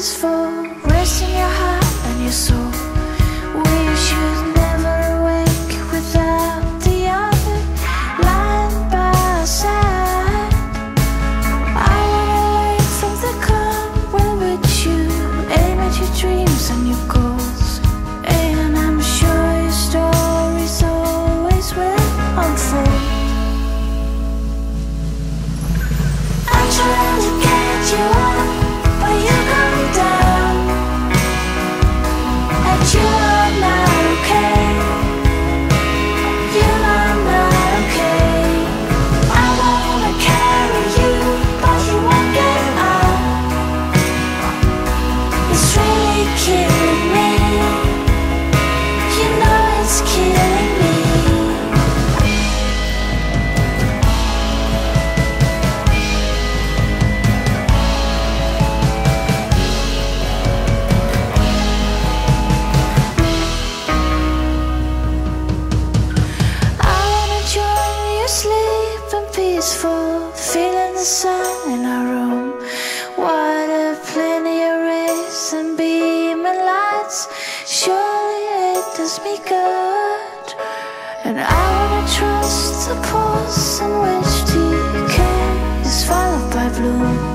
peaceful, rest in your heart and your soul. We should never awake without the other lying by our side. I wanna learn from the calm when with you, aim at your dreams and your goals, and I'm sure your stories always will unfold. I'm trying to get you up, but you come down, and you're not okay. You are not okay. I wanna carry you, but you won't get up. It's really killing me. You know it's killing me. Sleeping peaceful, feeling the sun in our room. Water, plenty of rays and beaming lights. Surely it does me good, and I wanna trust the pulse in which decay is followed by bloom.